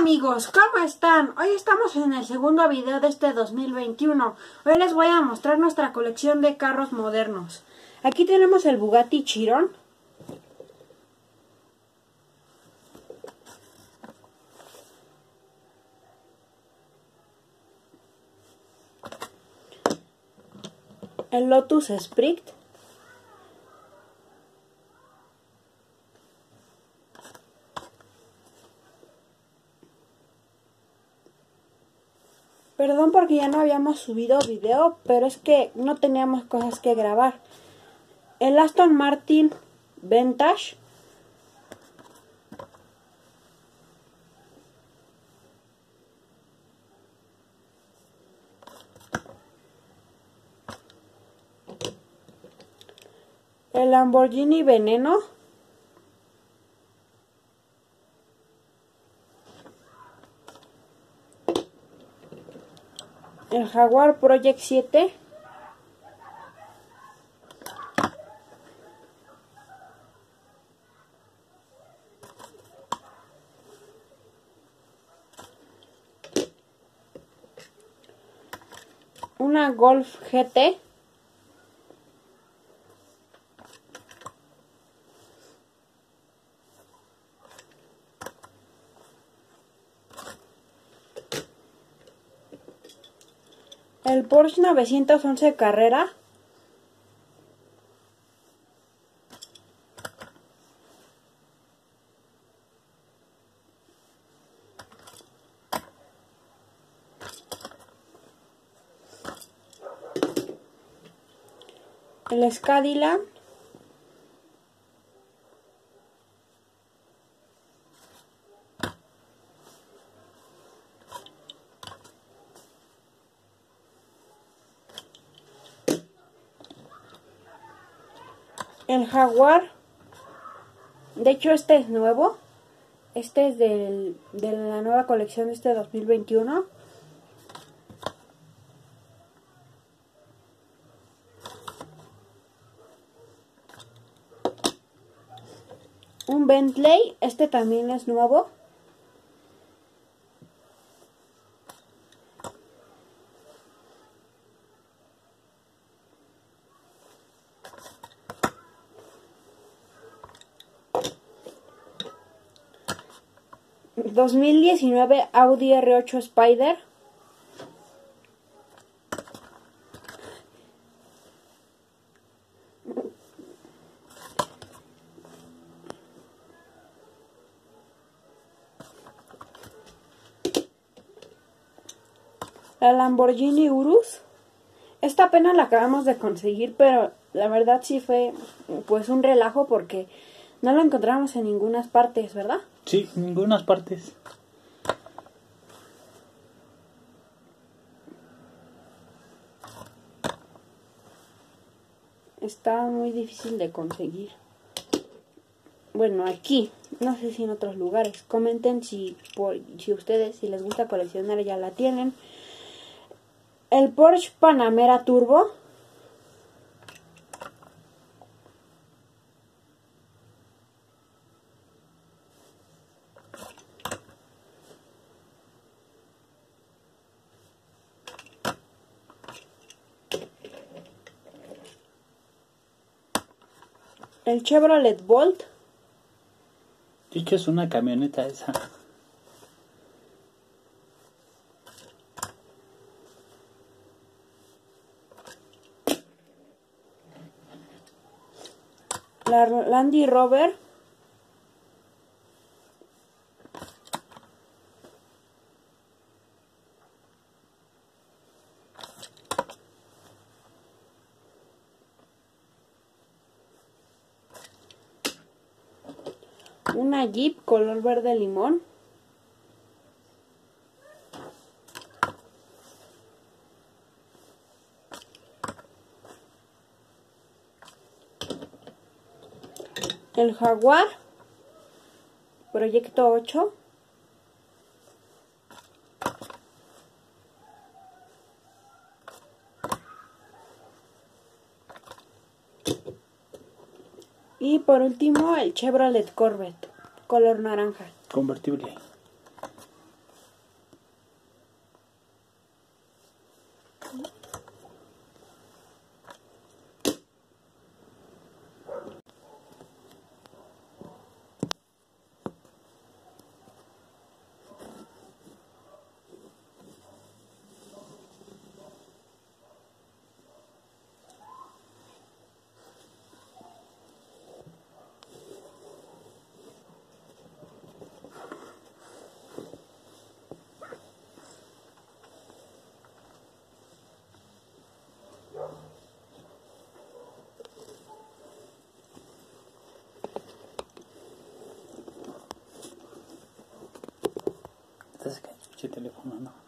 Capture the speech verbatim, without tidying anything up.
amigos, ¿cómo están? Hoy estamos en el segundo video de este dos mil veintiuno. Hoy les voy a mostrar nuestra colección de carros modernos. Aquí tenemos el Bugatti Chiron. El Lotus Esprit. Perdón porque ya no habíamos subido video, pero es que no teníamos cosas que grabar. El Aston Martin Vantage. El Lamborghini Veneno. El Jaguar Project siete. Una Golf G T. El Porsche novecientos once Carrera. El Cadillac. El Jaguar, de hecho este es nuevo, este es del, de la nueva colección de este dos mil veintiuno. Un Bentley, este también es nuevo. dos mil diecinueve Audi R ocho Spider. La Lamborghini Urus. Esta apenas la acabamos de conseguir, pero la verdad sí fue pues un relajo porque no la encontramos en ninguna partes, ¿verdad? Sí, en ninguna partes. Está muy difícil de conseguir. Bueno, aquí, no sé si en otros lugares. Comenten si, por, si ustedes, si les gusta coleccionar, ya la tienen. El Porsche Panamera Turbo. El Chevrolet Bolt. De hecho es una camioneta esa. La Land Rover. Una Jeep color verde limón. El Jaguar Proyecto ocho. Y por último el Chevrolet Corvette, color naranja. Convertible. ese teléfono, no.